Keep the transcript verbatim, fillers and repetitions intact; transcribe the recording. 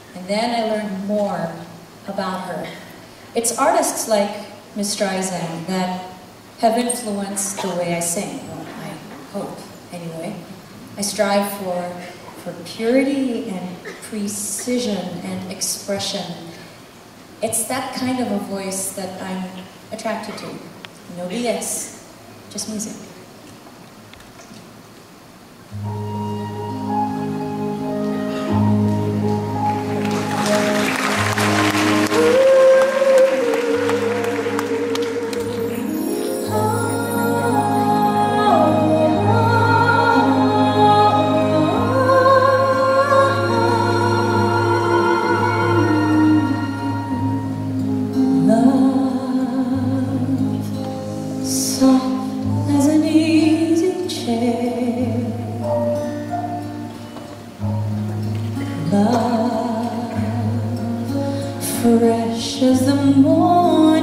And then I learned more about her. It's artists like Miss Streisand that have influenced the way I sing. Well, I hope, anyway. I strive for, for purity and precision and expression. It's that kind of a voice that I'm attracted to. No B S, just music. Fresh as the morning.